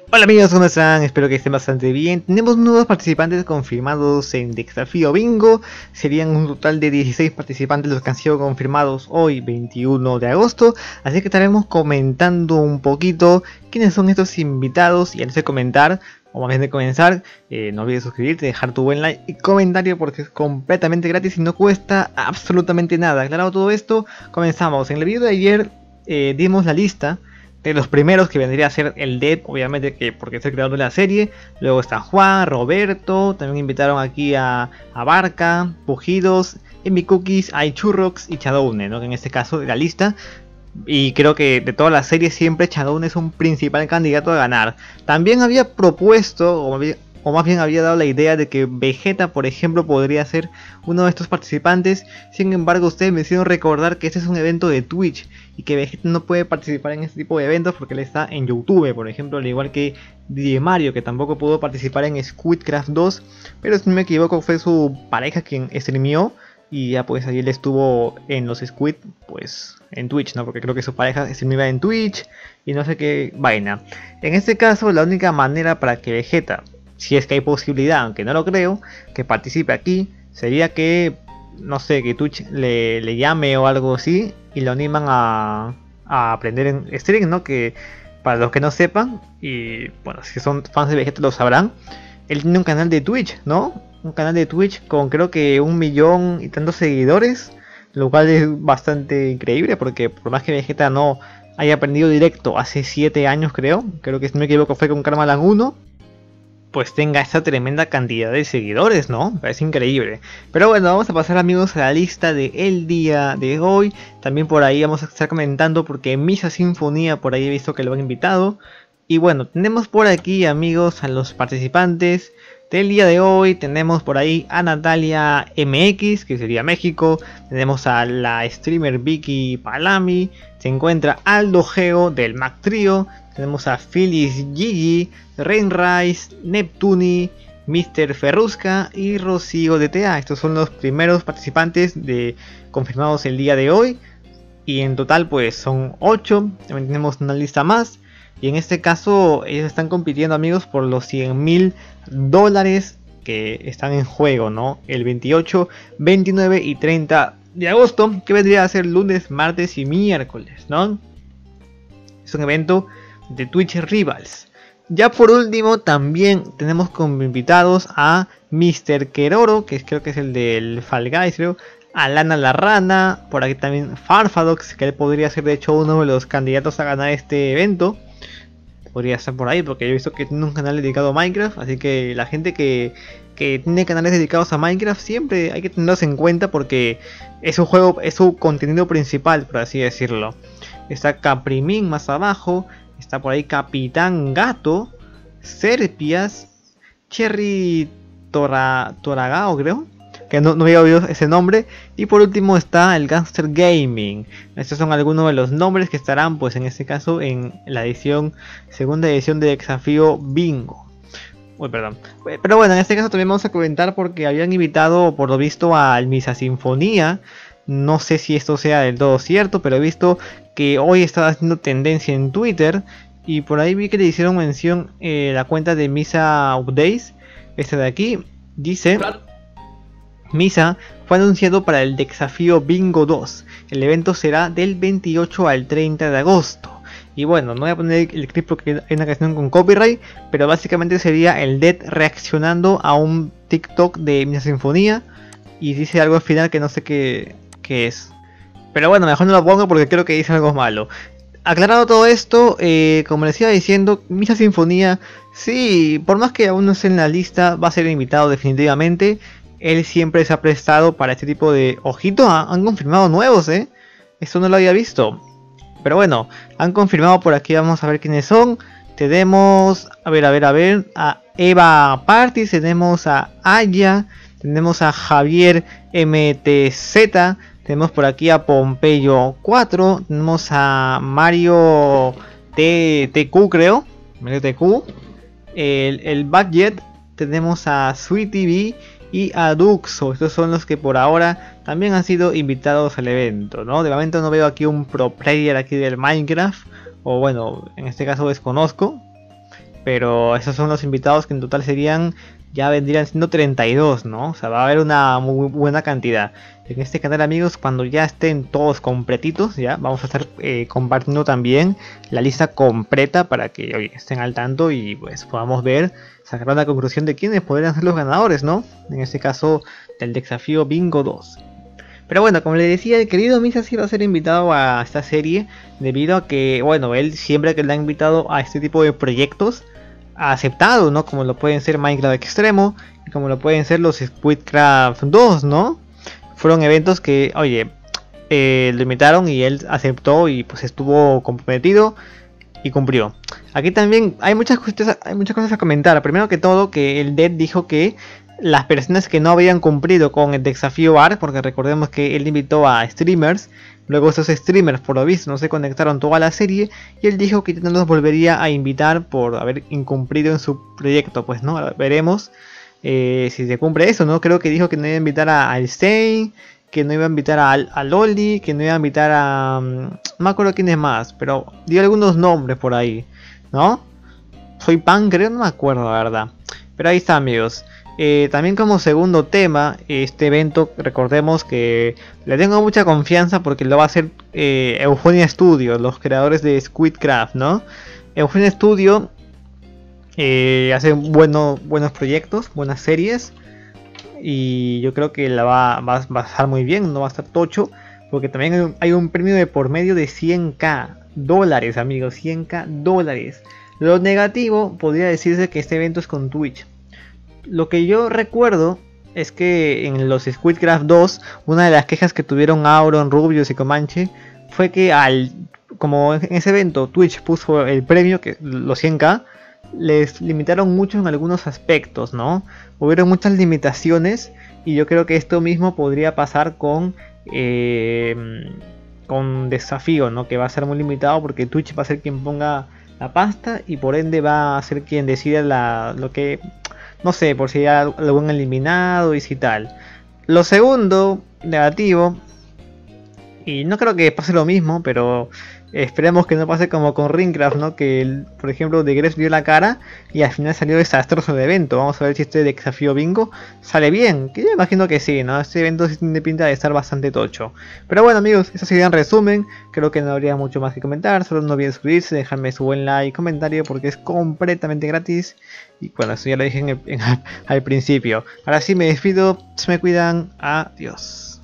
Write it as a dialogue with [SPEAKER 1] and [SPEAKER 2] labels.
[SPEAKER 1] Hola amigos, ¿cómo están? Espero que estén bastante bien. Tenemos nuevos participantes confirmados en Desafío Bingo. Serían un total de 16 participantes los que han sido confirmados hoy, 21 de agosto. Así que estaremos comentando un poquito quiénes son estos invitados. Y antes de comentar, o más bien de comenzar, no olvides suscribirte, dejar tu buen like y comentario porque es completamente gratis y no cuesta absolutamente nada. Aclarado todo esto, comenzamos. En el video de ayer dimos la lista de los primeros, que vendría a ser el Dead, obviamente, que porque es el creador de la serie. Luego está Juan, Roberto, también invitaron aquí a Barca, Pujidos, Emi Cookies, iChurrox y Chadowne, ¿no? Que en este caso de la lista. Y creo que de toda la serie siempre Chadowne es un principal candidato a ganar. También había propuesto, o más bien había dado la idea de que Vegeta, por ejemplo, podría ser uno de estos participantes. Sin embargo, ustedes me hicieron recordar que este es un evento de Twitch y que Vegeta no puede participar en este tipo de eventos porque él está en YouTube, por ejemplo, al igual que DJ Mario, que tampoco pudo participar en Squidcraft 2, pero si no me equivoco fue su pareja quien streamió y ya pues ahí él estuvo en los Squid, pues en Twitch, ¿no? Porque creo que su pareja streamaba en Twitch y no sé qué vaina. En este caso, la única manera para que Vegeta, si es que hay posibilidad, aunque no lo creo, que participe aquí, sería que, no sé, que Twitch le llame o algo así y lo animan a aprender en stream, ¿no? Que para los que no sepan, y bueno, si son fans de Vegeta lo sabrán, él tiene un canal de Twitch, ¿no? Un canal de Twitch con creo que 1 millón y tantos seguidores, lo cual es bastante increíble porque por más que Vegeta no haya aprendido directo hace 7 años, creo que si no me equivoco fue con Karmaland 1, pues tenga esta tremenda cantidad de seguidores, ¿no? Me parece increíble. Pero bueno, vamos a pasar, amigos, a la lista del día de hoy. También por ahí vamos a estar comentando porque Misa Sinfonía, por ahí he visto que lo han invitado. Y bueno, tenemos por aquí, amigos, a los participantes del día de hoy. Tenemos por ahí a Natalia MX, que sería México. Tenemos a la streamer Vicky Palami. Se encuentra Aldo Geo del Mac Trio. Tenemos a Phyllis Gigi, Rainrise, Neptuni, Mr. Ferrusca y Rocío DTA. Estos son los primeros participantes confirmados el día de hoy. Y en total pues son 8. También tenemos una lista más. Y en este caso ellos están compitiendo, amigos, por los $100.000 que están en juego, ¿no? El 28, 29 y 30 de agosto, que vendría a ser lunes, martes y miércoles, ¿no? Es un evento de Twitch Rivals. Ya por último también tenemos como invitados a Mr. Keroro, que creo que es el del Fall Guys, creo. A Lana la Rana, por aquí también Farfadox, que él podría ser de hecho uno de los candidatos a ganar este evento. Podría estar por ahí porque yo he visto que tiene un canal dedicado a Minecraft, así que la gente que tiene canales dedicados a Minecraft siempre hay que tenerlos en cuenta porque es un juego, es su contenido principal, por así decirlo. Está Caprimin más abajo, está por ahí Capitán Gato, Serpias, Cherry Toragao, creo, que no había oído ese nombre. Y por último está el Gangster Gaming. Estos son algunos de los nombres que estarán, pues en este caso, en la segunda edición de Desafío Bingo. Uy, perdón. Pero bueno, en este caso también vamos a comentar porque habían invitado, por lo visto, al Misa Sinfonía. No sé si esto sea del todo cierto, pero he visto que hoy estaba haciendo tendencia en Twitter. Y por ahí vi que le hicieron mención la cuenta de Misa Updates. Esta de aquí dice: Misa fue anunciado para el Desafío Bingo 2. El evento será del 28 al 30 de agosto. Y bueno, no voy a poner el clip porque hay una canción con copyright, pero básicamente sería el Dead reaccionando a un TikTok de Misa Sinfonía. Y dice algo al final que no sé qué es. Pero bueno, mejor no lo pongo porque creo que dice algo malo. Aclarado todo esto, como les iba diciendo, Misa Sinfonía, sí, por más que aún no esté en la lista, va a ser invitado definitivamente. Él siempre se ha prestado para este tipo de... Ojito, han confirmado nuevos, esto no lo había visto. Pero bueno, han confirmado por aquí, vamos a ver quiénes son. Tenemos, a ver, a Eva Partis, tenemos a Aya, tenemos a Javier MTZ, tenemos por aquí a Pompeyo 4, tenemos a Mario TQ, creo, Mario TQ, el Budget, tenemos a Sweet TV y a Duxo. Estos son los que por ahora también han sido invitados al evento, ¿no? De momento no veo aquí un pro player aquí del Minecraft, o bueno, en este caso desconozco. pero esos son los invitados que en total serían, ya vendrían siendo 32, ¿no? O sea, va a haber una muy buena cantidad. En este canal, amigos, cuando ya estén todos completitos, ya vamos a estar compartiendo también la lista completa para que, oye, estén al tanto y pues podamos ver, sacar una conclusión de quiénes podrían ser los ganadores, ¿no? En este caso, del desafío Bingo 2. Pero bueno, como le decía, el querido Misa sí va a ser invitado a esta serie debido a que, bueno, él siempre que le ha invitado a este tipo de proyectos ha aceptado, ¿no? Como lo pueden ser Minecraft Extremo y como lo pueden ser los Squidcraft 2, ¿no? Fueron eventos que, oye, lo invitaron y él aceptó y pues estuvo comprometido y cumplió. Aquí también hay muchas cosas a comentar. Primero que todo, que el Dead dijo que las personas que no habían cumplido con el desafío ARK, porque recordemos que él invitó a streamers, luego esos streamers por lo visto no se conectaron toda la serie y él dijo que no los volvería a invitar por haber incumplido en su proyecto. Pues no, veremos si se cumple eso, ¿no? Creo que dijo que no iba a invitar a Stein, que no iba a invitar a Loli, que no iba a invitar a... no me acuerdo quién es más, pero dio algunos nombres por ahí, ¿no? Soy Pan, creo, no me acuerdo la verdad. Pero ahí está, amigos. También como segundo tema, este evento, recordemos que le tengo mucha confianza porque lo va a hacer Euphonia Studio, los creadores de Squidcraft, ¿no? Euphonia Studio hace buenos proyectos, buenas series. Y yo creo que la va a estar muy bien, no va a estar tocho. Porque también hay un premio de por medio de 100k dólares, amigos, 100k dólares. Lo negativo podría decirse que este evento es con Twitch. Lo que yo recuerdo es que en los Squidcraft 2, una de las quejas que tuvieron Auron, Rubius y Comanche fue que como en ese evento Twitch puso el premio, que los 100k, les limitaron mucho en algunos aspectos, ¿no? Hubieron muchas limitaciones y yo creo que esto mismo podría pasar con desafío, ¿no? Que va a ser muy limitado porque Twitch va a ser quien ponga la pasta y por ende va a ser quien decida lo que... No sé, por si hay algún eliminado y si tal. Lo segundo, negativo, y no creo que pase lo mismo, pero esperemos que no pase como con Ringcraft, ¿no? Que, por ejemplo, The Gref dio la cara y al final salió desastroso el evento. Vamos a ver si este desafío bingo sale bien, que yo imagino que sí, ¿no? Este evento tiene pinta de estar bastante tocho. Pero bueno, amigos, eso sería en resumen. Creo que no habría mucho más que comentar. Solo no olviden suscribirse, dejarme su buen like y comentario porque es completamente gratis. Y bueno, eso ya lo dije al principio. Ahora sí me despido, se me cuidan, adiós.